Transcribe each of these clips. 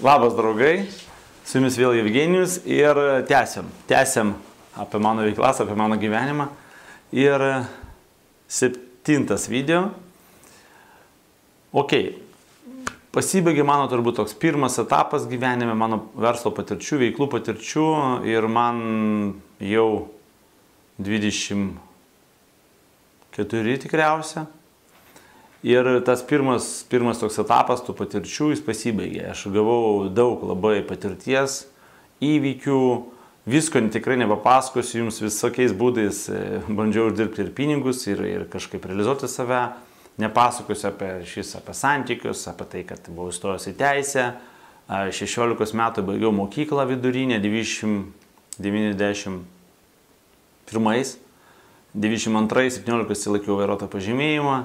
Labas draugai, su jumis vėl Evgenijus ir tęsiam apie mano veiklas, apie mano gyvenimą. Ir 7 video. Ok, pasibaigė mano turbūt toks pirmas etapas gyvenime, mano verslo patirčių, veiklų patirčių ir man jau 24 tikriausia. Ir tas pirmas toks etapas tų patirčių jis pasibaigė. Aš gavau daug labai patirties, įvykių, visko tikrai nepapasakosiu jums visokiais būdais. Bandžiau uždirbti ir pinigus, ir kažkaip realizuoti save. Nepasakosiu apie santykius, apie tai, kad buvau įstojęs į teisę. 16 metų baigiau mokyklą vidurinę, 91. 92-17 įsilaikiau vairuotojo pažymėjimą.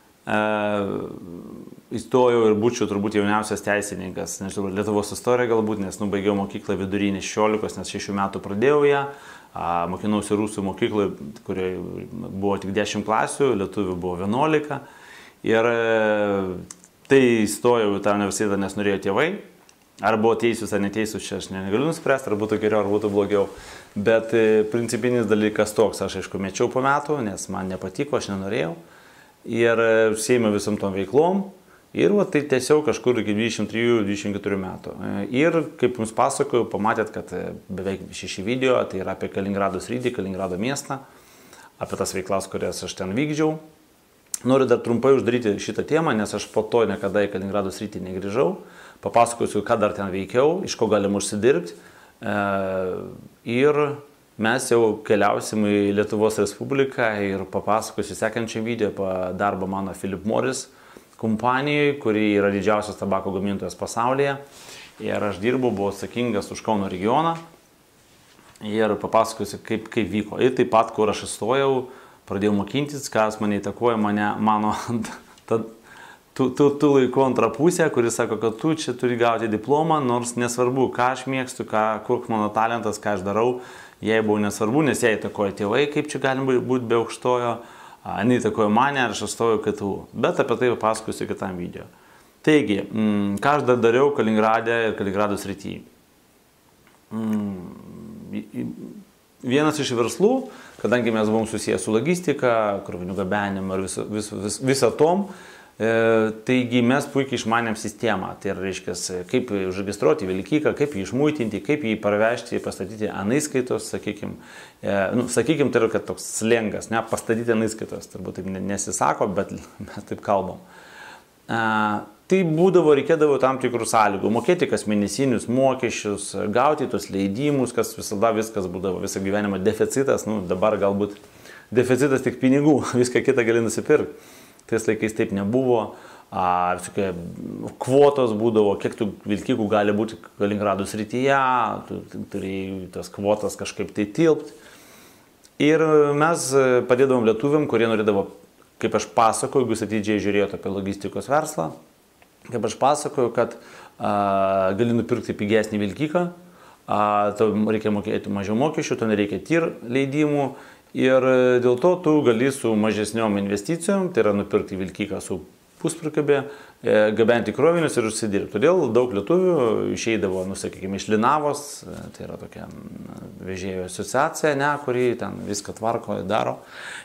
Įstojau ir būčiau turbūt jauniausias teisininkas, nežinau, Lietuvos istorija galbūt, nes baigiau mokyklą vidurinį 16, nes 6 metų pradėjau ją, mokinausi rusų mokykloje, kurioje buvo tik 10 klasių, lietuvių buvo 11 ir tai įstojau į tą universitetą, nes norėjo tėvai, ar buvo teisūs ar neteisūs, čia aš negaliu nuspręsti, ar būtų geriau, ar būtų blogiau, bet principinis dalykas toks, aš aišku mečiau po metų, nes man nepatiko, aš nenorėjau. Ir užsiėmė visom tom veiklom ir tai tiesiog kažkur iki 23-24 metų. Ir kaip jums pasakojau, pamatėt, kad beveik 6 video, tai yra apie Kaliningrado sritį, Kaliningrado miestą, apie tas veiklas, kurias aš ten vykdžiau. Noriu dar trumpai uždaryti šitą temą, nes aš po to niekada į Kaliningrado sritį negrįžau. Papasakosiu, ką dar ten veikiau, iš ko galim užsidirbti. Ir mes jau keliausim į Lietuvos Respubliką ir papasakosiu sekančią video apie darbą mano Philip Morris kompanijoje, kuri yra didžiausias tabako gamintojas pasaulyje. Ir aš dirbu, buvau atsakingas už Kauno regioną ir papasakosiu, kaip vyko. Ir taip pat, kur aš įstojau, pradėjau mokintis, kas mane įtakoja, mano tų laikų antrą pusę, kuris sako, kad tu čia turi gauti diplomą, nors nesvarbu, ką aš mėgstu, koks mano talentas, ką aš darau. Jai buvo nesvarbu, nes jai įtakoja tėvai, kaip čia galim būti be aukštojo, jinai įtakoja mane ir aš įstojau KTU. Bet apie tai papasakosiu kitam video. Taigi, ką aš dar dariau Kaliningrade ir Kaliningrado srity. Vienas iš verslų, kadangi mes buvom susiję su logistika, krovinių gabenimu ir viso tom, taigi mes puikiai išmanėm sistemą, tai reiškia, kaip užregistruoti vilkiką, kaip jį išmuitinti, kaip jį parvežti, pastatyti ant įskaitos, sakykim, tai yra kad toks slengas, ne, pastatyti ant įskaitos, turbūt taip nesisako, bet mes taip kalbam. Tai reikėdavo tam tikrų sąlygų, mokėti kas mėnesinius mokesčius, gauti tos leidimus, kas visada viskas būdavo, visą gyvenimą deficitas, dabar galbūt deficitas tik pinigų, viską kitą gali nusipirkti. Tais laikais taip nebuvo, kvotos būdavo, kiek tų vilkikų gali būti Kaliningrado srityje, tu turėjai tas kvotas kažkaip tai tilpti. Ir mes padėdavom lietuviam, kurie norėdavo, kaip aš pasakoju, jeigu jūs atidžiai žiūrėjote apie logistikos verslą, kaip aš pasakoju, kad gali nupirkti pigesnį vilkiką, tau reikia mokėti mažiau mokesčių, tau nereikia TIR leidimų. Ir dėl to tu gali su mažesniom investicijom, tai yra nupirkti vilkiką su puspirkabė, gabenti krovinius ir užsidirbti. Todėl daug lietuvių išeidavo, sakykime, iš Linavos, tai yra tokia vežėjų asociacija, kuri ten viską tvarko, daro.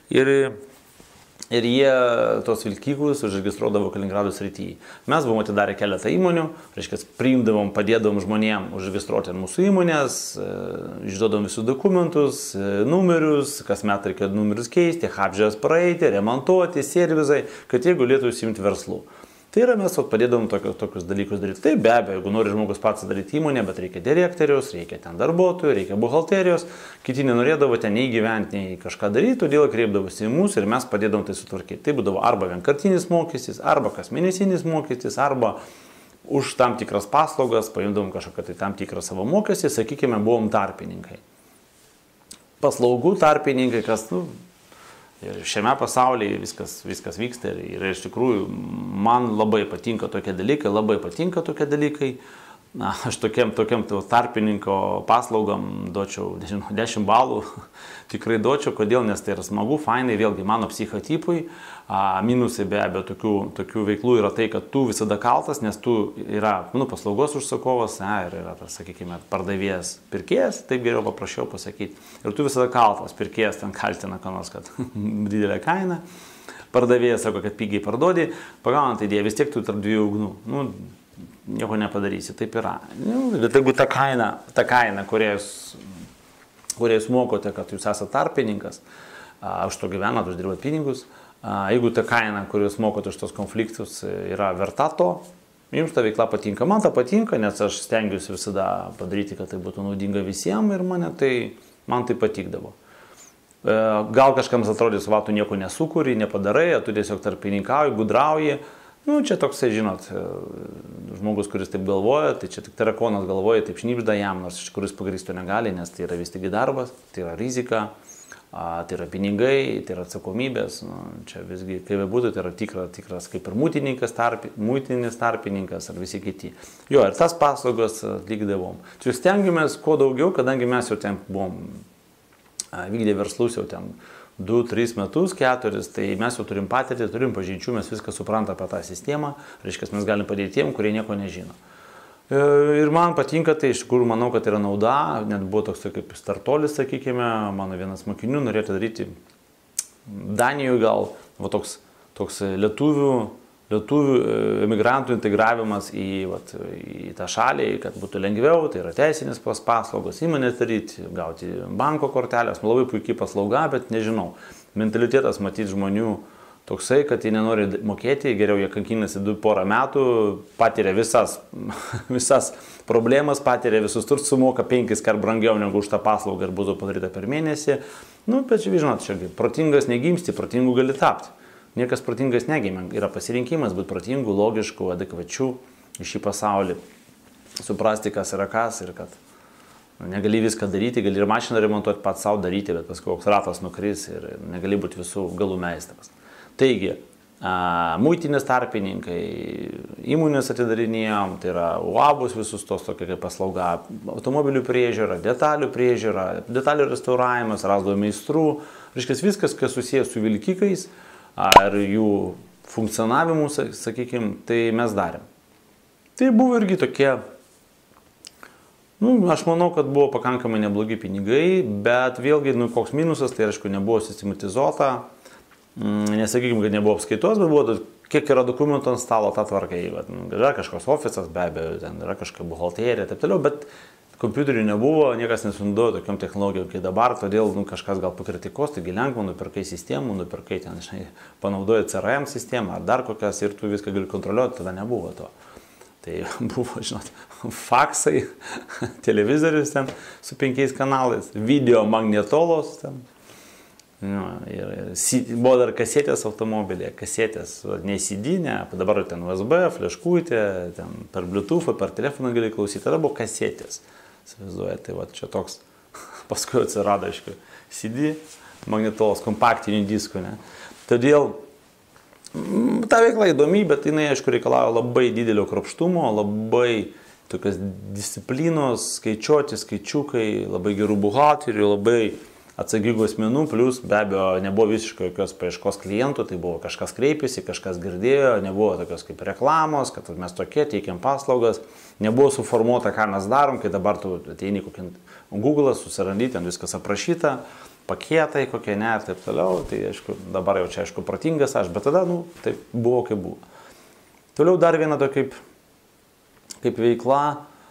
Ir jie tos vilkikus užregistruodavo Kaliningrado srityje. Mes buvom atidarę keletą įmonių, reiškia, priimdavom, padėdavom žmonėm užregistruoti mūsų įmonės, išduodom visus dokumentus, numerius, kasmet reikia numerius keisti, apžiūras praeiti, remontuoti, servizai, kad jie galėtų užsiimti verslu. Tai yra mes padėdavom tokius dalykus daryti. Tai be abejo, jeigu nori žmogus pats daryti įmonę, bet reikia direktoriaus, reikia ten darbuotojų, reikia buhalterijos, kiti nenorėdavo ten nei gyventi, nei kažką daryti, todėl kreipdavosi į mus ir mes padėdavom tai sutvarkyti. Tai būdavo arba vienkartinis mokestis, arba kasmėnesinis mokestis, arba už tam tikras paslaugas paimdavom kažkokią tai tam tikrą savo mokestį, sakykime, buvom tarpininkai. Paslaugų tarpininkai, kas, ir šiame pasaulyje viskas vyksta ir iš tikrųjų man labai patinka tokie dalykai, aš tokiam tarpininko paslaugam duočiau, nežinau, 10 balų, tikrai duočiau, kodėl, nes tai yra smagu, fainai, vėlgi mano psichotipui, minusai be abejo tokių veiklų yra tai, kad tu visada kaltas, nes tu yra paslaugos užsakovas, ir yra, sakykime, pardavėjas, pirkėjas, taip geriau paprašiau pasakyti, ir tu visada kaltas, pirkėjas ten kaltina ką nors, kad didelė kaina, pardavėjas sako, kad pigiai parduodi, pagaunant idėją, vis tiek tu tarp dviejų ugnų, nieko nepadarysi, taip yra. Bet jeigu ta kaina, kurią jūs mokote, kad jūs esate tarpininkas, už to gyvenat, uždirbat pinigus, jeigu ta kaina, kurią jūs mokote už tos konfliktus, yra verta to, jums ta veikla patinka. Man ta patinka, nes aš stengiuosi visada padaryti, kad tai būtų naudinga visiems ir man tai patikdavo. Gal kažkams atrodys, va, tu nieko nesukuri, nepadarai, tu tiesiog tarpininkauji, gudrauji. Čia toksai, žinot, žmogus, kuris taip galvoja, tai čia tik tarakonas galvoja, taip šnibžda jam, nors iš tikrųjų pagrįsto negali, nes tai yra vis tik darbas, tai yra rizika, tai yra pinigai, tai yra atsakomybės, čia visgi, kaip bebūtų, tai yra tikras kaip ir muitinis tarpininkas ar visi kiti. Jo, ir tas paslaugas atlikdavom. Čia stengiamės kuo daugiau, kadangi mes jau ten buvom vykdę verslus jau ten 2-3 metus, 4, tai mes jau turim patirtį, turim pažinčių, mes viską suprantam apie tą sistemą, reiškia, mes galim padėti tiem, kurie nieko nežino. Ir man patinka, tai iš tikrųjų manau, kad yra nauda, net buvo toks kaip startolis, sakykime, mano vienas mokinių norėtų daryti Danijoje gal, va toks lietuvių emigrantų integravimas į tą šalį, kad būtų lengviau, tai yra teisinės paslaugos, įmonės daryti, gauti banko kortelės, labai puikiai paslauga, bet nežinau, mentalitetas matyti žmonių toksai, kad jie nenori mokėti, geriau jie kankinasi porą metų, patiria visas problemas, patiria visus turtus, sumoka 5 kart brangiau negu už tą paslaugą ir būtų padaryta per mėnesį. Bet žinot, čia protingas negimsti, protingų gali tapti. Niekas protingas negimė, yra pasirinkimas būti protingų, logiškų, adekvačių į šį pasaulį, suprasti, kas yra kas ir kad negali viską daryti, gali ir mašiną remontuoti pats savo daryti, bet paskui koks ratas nukris ir negali būti visų galų meistras. Taigi, muitinės tarpininkai, įmonės atidarinėjom, tai yra UABus visus tos tokia kaip paslauga, automobilių priežiūra, detalių priežiūra, detalių restauravimas, rasdavo meistrų, reiškia viskas, kas susijęs su vilkikais, ar jų funkcionavimu, sakykime, tai mes darėm. Tai buvo irgi tokie, aš manau, kad buvo pakankamai neblogi pinigai, bet vėlgi, koks minusas, tai aišku, nebuvo sistematizuota, nesakykime, kad nebuvo apskaitos, bet buvo, kiek yra dokumentų ant stalo, tą tvarką įvat. Yra kažkoks ofisas, be abejo, ten yra kažkokia buhalterija, taip toliau, bet kompiuterių nebuvo, niekas nesunaudojo tokiom technologijom kaip dabar, todėl kažkas gal pakritikos, taigi lengva, nupirkai sistemų, nupirkai ten, panaudoji CRM sistemą ar dar kokias ir tu viską gali kontroliuoti, tada nebuvo to. Tai buvo, žinot, faksai, televizorius ten su 5 kanalais, video magnetolos ten. Buvo dar kasetės automobilėje, kasetės, ne CD, ne, dabar ten USB, fleškutė, ten per Bluetooth, per telefoną gali klausyti, tada buvo kasetės. Įsivaizduojate, tai va čia toks, paskui atsirado, aišku, CD, magnetolos, kompaktinių diskų, ne. Todėl ta veikla įdomi, bet jinai, aišku, reikalauja labai didelio kruopštumo, labai tokios disciplinos, skaičiuoti, skaičiukai, labai gerų buhalterių, labai atsakingų asmenų, plus be abejo nebuvo visiškai jokios paieškos klientų, tai buvo kažkas kreipėsi, kažkas girdėjo, nebuvo tokios kaip reklamos, kad mes tokie teikiam paslaugas, nebuvo suformuota, ką mes darom, kai dabar tu ateini kokį Google'ą, susirandi, ten viskas aprašyta, paketai kokie ne ir taip toliau, tai aišku, dabar jau čia aišku protingas aš, bet tada, taip buvo kaip buvo. Toliau dar viena tokia kaip veikla,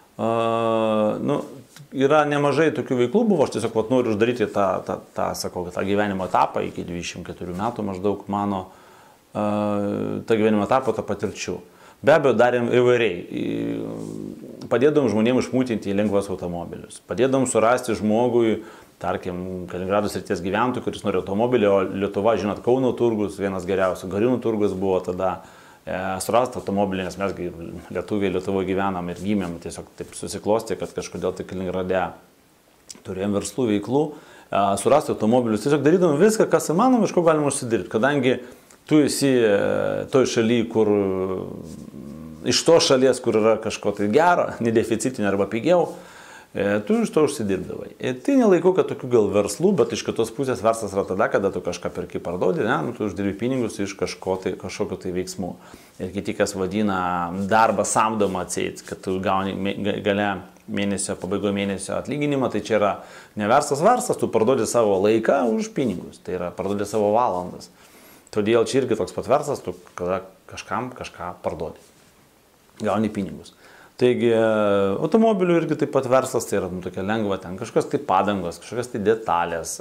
yra nemažai tokių veiklų buvo, aš tiesiog noriu uždaryti tą gyvenimo etapą iki 24 metų maždaug mano tą gyvenimo etapą, tą patirčių. Be abejo, darėm įvairiai. Padėdom žmonėms išmūtinti lengvas automobilius. Padėdom surasti žmogui, tarkim, Kaliningrado srities gyventojų, kuris nori automobilį, o Lietuva, žinot, Kauno turgus, vienas geriausių, Garinų turgus buvo tada. Surasti automobilį, nes mes Lietuvoje gyvenam ir gimėm, tiesiog taip susiklosti, kad kažkodėl tai Kaliningrade turėjom verslų veiklų, surasti automobilius, tiesiog darydom viską, kas įmanoma, iš ko galima užsidirbti, kadangi tu esi toj šaly, kur iš to šalies, kur yra kažko tai gero, nedeficitinio arba pigiau, tu iš to užsidirbdavai. Ir tai nelaikau, kad tokių gal verslų, bet iš kitos pusės verslas yra tada, kada tu kažką perki parduodi, ne, tu uždirbi pinigus iš kažkokio tai veiksmų. Ir kiti, kas vadina darbą samdomą atseit, kad tu gauni gale mėnesio, pabaigoje mėnesio atlyginimą, tai čia yra ne verslas, tu parduodi savo laiką už pinigus, tai yra parduodi savo valandas. Todėl čia irgi toks pat verslas, tu kada kažkam kažką parduodi, gauni pinigus. Taigi automobilių irgi taip pat verslas, tai yra tokia lengva, ten kažkas tai padangos, kažkokios tai detalės,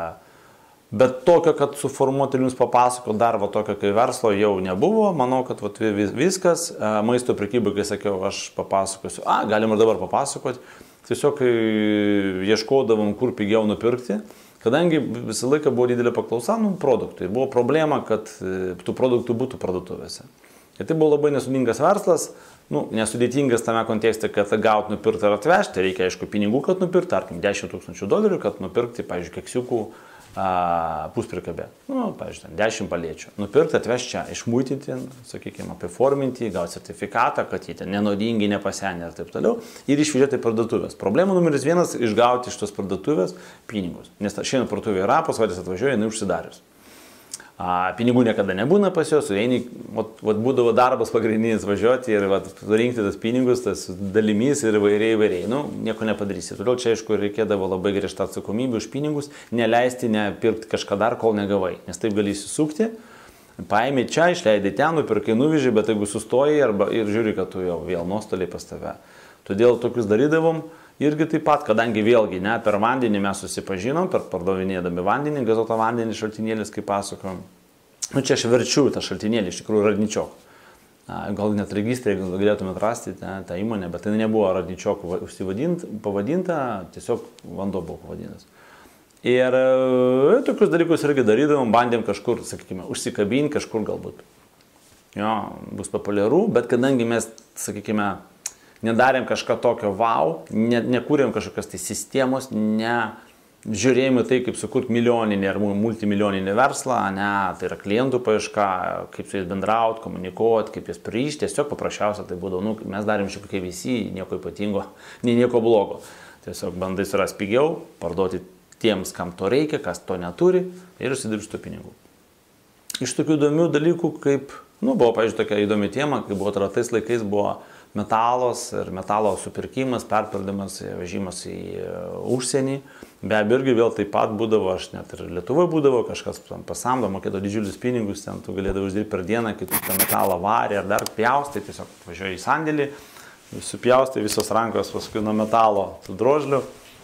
bet tokio, kad suformuoti ir jums papasako dar tokio, kai verslo jau nebuvo, manau, kad viskas, maisto prekybai, kai sakiau, aš papasakosiu, galim ir dabar papasakoti, tiesiog ieškodavom, kur pigiau nupirkti, kadangi visą laiką buvo didelė paklausa produktų ir buvo problema, kad tų produktų būtų parduotuvėse. Ir tai buvo labai nesudingas verslas, nesudėtingas tame kontekste, kad gauti, nupirkti ar atvežti, reikia aišku pinigų, kad nupirkti, tarkim, $10,000, kad nupirkti, pavyzdžiui, keksiukų pusprikabę, pavyzdžiui, 10 paliečių. Nupirkti, atvežti čia, išmuitinti, sakykime, apiforminti, gauti sertifikatą, kad jie ten nenodingi, nepasenę ir taip toliau, ir išvežti parduotuvės. Problema numeris 1 - išgauti iš tos parduotuvės pinigus, nes šiandien parduotuvė yra, pasvadės atvažiuoja, jinai užsidarius. Pinigų niekada nebūna pas juos, būdavo darbas pagrindinis važiuoti ir surinkti tas pinigus, tas dalimis ir įvairiai. Nieko nepadarysi. Todėl čia, aišku, reikėdavo labai griežta atsakomybė už pinigus, neleisti nepirkti kažką dar, kol negavai. Nes taip gali įsisukti, paėmė čia, išleidai ten, nupirkai, nuvežė, bet jeigu sustoji ir žiūri, kad tu jau vėl nuostoliai pas tave. Todėl tokius darydavom. Irgi taip pat, kadangi vėlgi, per vandenį mes susipažinom, per pardavinėdami vandenį, gazoto vandenį šaltinėlis, kaip pasakojom. Čia aš verčiu tą šaltinėlį, iš tikrųjų Radničiok. Gal net registrė galėtumėt rasti tą įmonę, bet tai nebuvo Radničiok pavadinta, tiesiog vanduo buvo pavadintas. Ir tokius dalykus irgi darydavom, bandėm kažkur, sakykime, užsikabinti, kažkur galbūt. Jo, bus populiaru, bet kadangi mes, sakykime, nedarėm kažką tokio nekūrėm kažkokios tai sistemos, nežiūrėjom tai, kaip sukurti milijoninį ar multimilijoninį verslą, tai yra klientų paieška, kaip su jais bendrauti, komunikuoti, kaip jas priišti, tiesiog paprasčiausia tai būdavo, mes darėm šiek tiek visi, nieko ypatingo, nei nieko blogo. Tiesiog bandai surasti pigiau, parduoti tiems, kam to reikia, kas to neturi ir užsidirbti tų pinigų. Iš tokių įdomių dalykų, kaip, buvo, pavyzdžiui, tokia įdomi tema, kai buvo tais laikais buvo metalos ir metalo supirkimas, perpardavimas, vežimas į užsienį. Be abejo, irgi vėl taip pat būdavo, aš net ir Lietuvoje būdavo, kažkas pasamdo, mokėdavo didžiulius pinigus, ten tu galėdavai uždirbti per dieną, kai tu tą metalą varė ar dar pjaustai, tiesiog važiuoji į sandėlį, supjaustai visos rankos paskui nuo metalo su drožliu.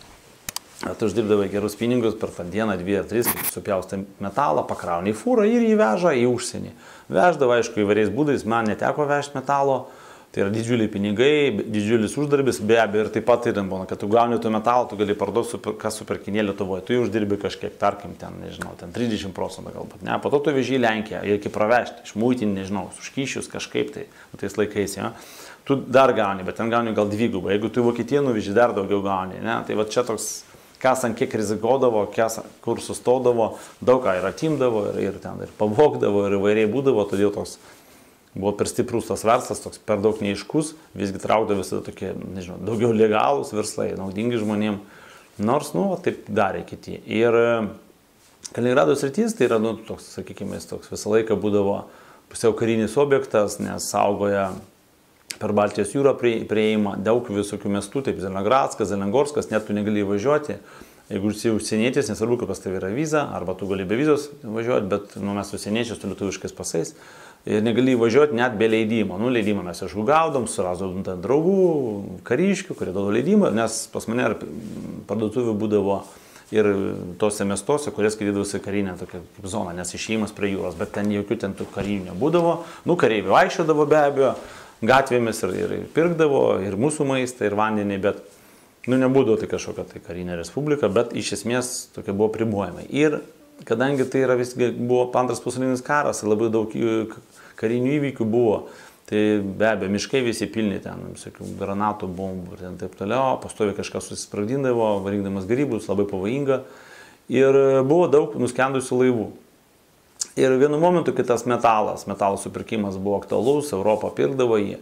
Tu uždirbdavai gerus pinigus per tą dieną, 2 ar 3, kai supjaustai metalą, pakrauni į fūrą ir jį veža į užsienį. Veždavo, aišku, įvairiais būdais, man neteko vežti metalo. Tai yra didžiuliai pinigai, didžiulis uždarbis, be abejo, ir taip pat ir būna, kad tu gauni to metalą, tu gali parduoti, kas superkinė Lietuvoje, tu jau uždirbi kažkiek, tarkim, ten, nežinau, ten 30% galbūt, ne, po to tu veži į Lenkiją, reikia pravežti, išmuitinti, nežinau, suškyšius kažkaip tai, tais laikais, ja. Tu dar gauni, bet ten gauni gal dvigubą, jeigu tu į Vokietiją nuveži, dar daugiau gauni, ne, tai va čia toks, kas ant kiek rizikuodavo, kur sustodavo, daug ką ir atimdavo, ir ten ir pavogdavo, ir įvairiai būdavo, todėl toks buvo per stiprus tas verslas, toks per daug neiškus, visgi traukdavo visada tokie, nežinau, daugiau legalūs verslai, naudingi žmonėm, nors, taip darė kiti. Ir Kaliningrado sritis, tai yra, toks, sakykime, toks visą laiką būdavo pusiau karinis objektas, nes saugoja per Baltijos jūrą prieimą daug visokių miestų, taip Zelenogradskas, Zelengorskas, net tu negali važiuoti. Jeigu esi užsienietis, nesvarbu, kad pas tavai yra viza, arba tu gali be vizos važiuoti, bet mes užsieniečius su lietuviškais pasais. Ir negali važiuoti net be leidimo. Leidimą mes išgaudom, suradom draugų, kariškių, kurie duoda leidimą, nes pas mane parduotuvių būdavo ir tose miestuose, kurie skaitydavosi karinę tokią kaip zoną, nes išėjimas prie jūros, bet ten jokių ten tų karinių nebūdavo. Kareiviai vaikščiodavo be abejo, gatvėmis ir pirkdavo ir mūsų maistą, ir vandenį, bet nebūdavo tai kažkokia tai karinė respublika, bet iš esmės tokie buvo pribojimai. Ir kadangi tai yra visgi buvo antras pasaulinis karas, labai daug karinių įvykių buvo, tai be abejo, miškai visi pilni ten, visokių granatų, bombų ir taip toliau, pastoviai kažkas susisprogdindavo, rinkdamas grybus, labai pavojinga. Ir buvo daug nuskendusių laivų. Ir vienu momentu, kai tas metalo supirkimas buvo aktualus, Europą pirkdavo jį.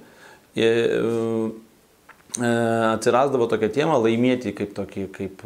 atsirasdavo tokia tema laimėti kaip tokį, kaip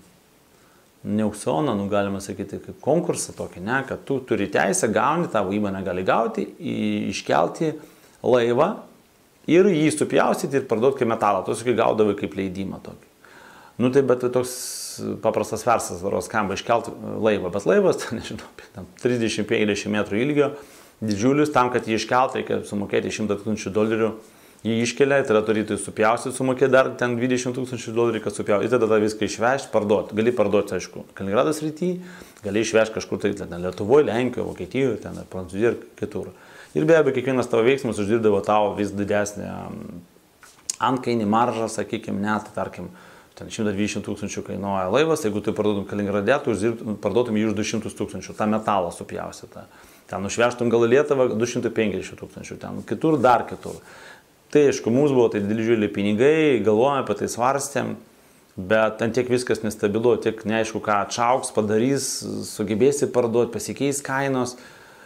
ne aukcioną, nu galima sakyti, kaip konkursą tokį, ne, kad tu turi teisę gauni, tavo įmonė gali gauti, iškelti laivą ir jį supjaustyti ir parduoti kaip metalą. Tu sakai, gaudavai kaip leidimą tokį. Nu tai bet toks paprastas verslas varos skamba iškelti laivą, bet laivas, nežinau, 30-50 metrų ilgio, didžiulis, tam, kad jį iškelti, reikia sumokėti $100,000, jį iškelia, tada turi tai supjaustyti, sumokėti dar ten $20,000, kad supjaustyti, ir tada viską išvežti, parduoti. Gali parduoti, aišku, Kaliningrado srity, gali išvežti kažkur tai Lietuvoje, Lenkijoje, Vokietijoje, ten Prancūzijoje ir kitur. Ir be abejo, kiekvienas tavo veiksmas uždirbdavo tavo vis didesnį antkainį, maržą, sakykime, net, tarkim, ten 120,000 kainuoja laivas, jeigu tu parduotum Kaliningrade, tu parduotum jį už 200,000, tą metalą supjaustytą. Ten užvežtum gal į Lietuvą 250,000, ten kitur dar kitur. Tai, aišku, mums buvo tai didžiuliai pinigai, galvojame apie tai, svarstėm, bet ten tiek viskas nestabilu, tiek neaišku, ką atšauks, padarys, sugebėsi parduoti, pasikeis kainos.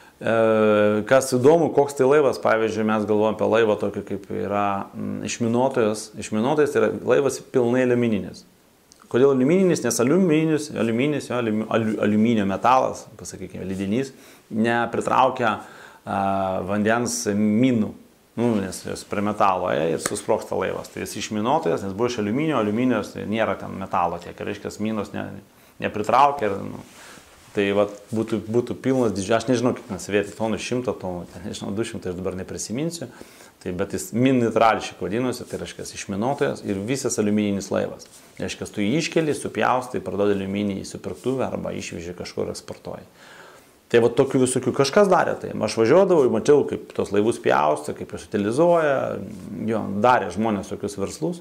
Kas įdomu, koks tai laivas, pavyzdžiui, mes galvojame apie laivą tokį, kaip yra išminuotojas. Išminuotojas tai yra laivas pilnai aliumininis. Kodėl aliumininis? Nes aliuminio metalas, pasakykime, lydinys, nepritraukia vandens minų. Nu, nes jis prie metalo ir susprogsta laivas. Tai jis išminuotojas, nes buvo iš aliuminio, aliuminijos tai nėra ten metalo tiek, reiškia, minos nepritraukia. Ir, nu, tai vat, būtų pilnas didžiulis, aš nežinau, kiek nesavėti tonų, 100 tonų, nežinau, 200, aš dabar neprisiminsiu. Tai, bet jis minnitrališkai vadinosi, tai reiškia, išminuotojas ir visas aliumininis laivas. Reiškia, tu jį iškeli, supjaustai, parduodi aliuminį į supirktuvę arba išveži kažkur eksportuoji. Tai va tokių visokių kažkas darė, tai aš važiuodavau ir mačiau, kaip tos laivus pjausto, kaip juos utilizuoja, jo, darė žmonės tokius verslus.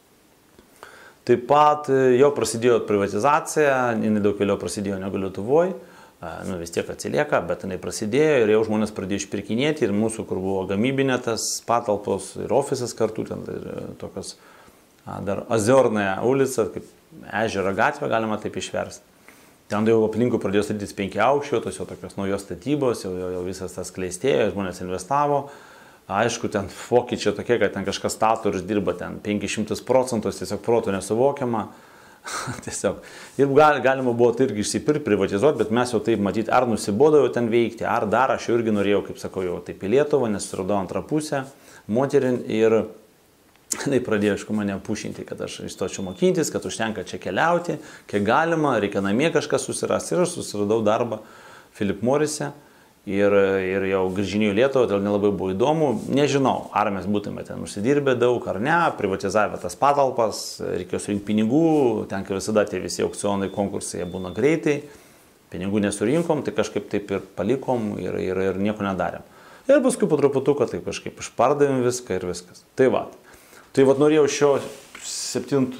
Taip pat jau prasidėjo privatizacija, jinai daug vėliau prasidėjo negu Lietuvoje, nu vis tiek atsilieka, bet jinai prasidėjo ir jau žmonės pradėjo išpirkinėti ir mūsų, kur buvo gamybinė tas patalpos ir ofisas kartu, ten ir tokios dar Aziornąją ulicą, kaip ežero gatvę galima taip išversti. Ten jau aplinkui pradėjo statytis 5 aukščio, tos jau tokios naujos statybos, jau visas tas klestėjo, žmonės investavo. Aišku, ten pokyčiai tokie, kad ten kažkas stato ir dirba ten 500%, tiesiog proto nesuvokiama. Tiesiog. Ir galima buvo tai irgi išsipirkti, privatizuoti, bet mes jau taip matyti, ar nusibodavo ten veikti, ar dar aš jau irgi norėjau, kaip sakau, jau taip į Lietuvą, nes suradau antrą pusę moterin ir tai pradėjo, aišku, mane pušinti, kad aš įstočiau mokintis, kad užtenka čia keliauti, kiek galima, reikia namie kažką susirasti. Ir aš susiradau darbą Philip Morrise ir jau grįžinėjau į Lietuvą, tai nelabai buvo įdomu. Nežinau, ar mes būtume ten užsidirbę daug ar ne, privatizavę tas patalpas, reikėjo surinkti pinigų, ten kaip visada tie visi aukcionai, konkursai jie būna greitai, pinigų nesurinkom, tai kažkaip taip ir palikom ir nieko nedarėm. Ir paskui po truputuką taip kažkaip išpardavėm viską ir viskas. Tai va. Tai vat norėjau šio 7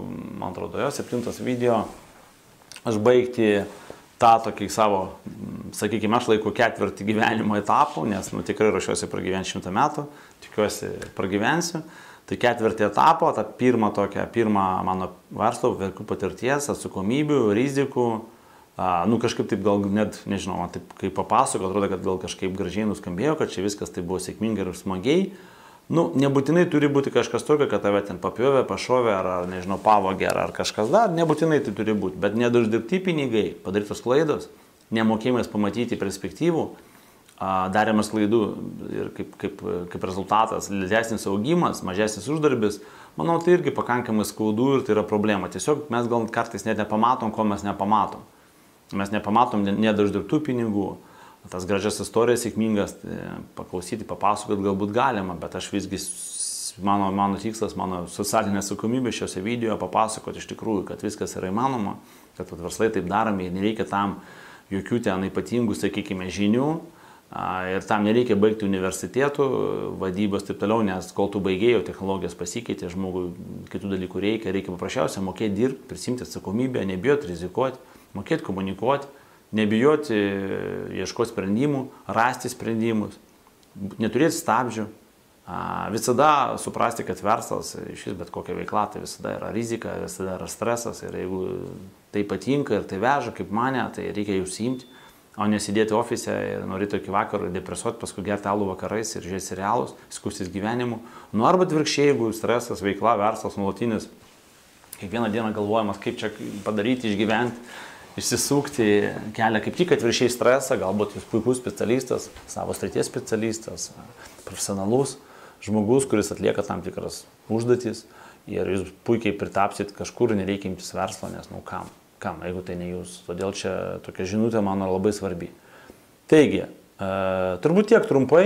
video aš baigti tą tokį savo, sakykime, aš laiku 4 gyvenimo etapų, nes tikrai ruošiuosi pragyventi 100 metų, tikiuosi pragyvensiu. Tai 4 etapą, tą pirmą mano verslo patirties, atsakomybių, rizikų, kažkaip taip gal net, nežinau, man taip kaip papasako, atrodo, kad gal kažkaip gražiai nuskambėjo, kad čia viskas tai buvo sėkmingai ir smagiai. Nebūtinai turi būti kažkas tokio, kad tave ten papjovė, pašovė, ar nežinau, pavogė, ar kažkas dar, nebūtinai tai turi būti, bet neduždirbti pinigai, padarytos klaidos, nemokėjimas pamatyti perspektyvų, darimas klaidų ir kaip rezultatas didesnis augimas, mažesnis uždarbis, manau, tai irgi pakankamai skaudu ir tai yra problema. Tiesiog mes gal kartais net nepamatom, ko mes nepamatom. Mes nepamatom neduždirbtų pinigų. Tas gražias istorijas sėkmingas paklausyti, papasakot galbūt galima, bet aš visgi, mano tikslas, mano socialinė atsakomybė šiuose video papasakoti iš tikrųjų, kad viskas yra įmanoma, kad verslai taip daromi ir nereikia tam jokių ten ypatingų, sakykime, žinių ir tam nereikia baigti universitetų, vadybos taip toliau, nes kol tu baigėjai, technologijos pasikeitė, žmogui kitų dalykų reikia paprasčiausiai mokėti dirbti, prisimti atsakomybę, nebijoti rizikuoti, mokėti komunikuoti. Nebijoti ieškoti sprendimų, rasti sprendimus, neturėti stabdžių, visada suprasti, kad verslas, šis bet kokia veikla, tai visada yra rizika, visada yra stresas ir jeigu tai patinka ir tai veža kaip mane, tai reikia jų užsiimti, o nesidėti ofise ir nuo ryto iki vakaro depresuoti, paskui gerti alų vakarais ir žiūrėti serialus, skustis gyvenimu. Nu arba atvirkščiai, jeigu stresas, veikla, verslas, nuolatinis, kiekvieną dieną galvojamas, kaip čia padaryti, išgyventi, išsisukti kelią kaip tik atvirkščiai stresą, galbūt jūs puikus specialistas, savo srities specialistas, profesionalus žmogus, kuris atlieka tam tikras užduotis ir jūs puikiai pritapsit kažkur, nereikia imtis verslo, nes nu kam, jeigu tai ne jūs. Todėl čia tokia žinutė mano labai svarbi. Taigi, turbūt tiek trumpai.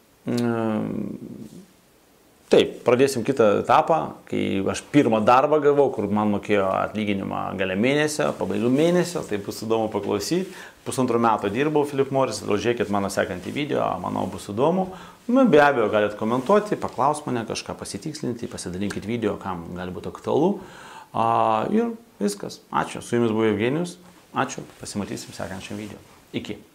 Taip, pradėsim kitą etapą, kai aš pirmą darbą gavau, kur man mokėjo atlyginimą gale mėnesio, pabaigų mėnesio, tai bus įdomu paklausyti. 1,5 metų dirbau Philip Morris, žiūrėkit mano sekantį video, manau bus įdomu. Be abejo, galite komentuoti, paklaus mane kažką, pasitikslinti, pasidalinkit video, kam gali būti aktualu. Ir viskas. Ačiū. Su jumis buvo Evgenijus. Ačiū. Pasimatysim sekančiam video. Iki.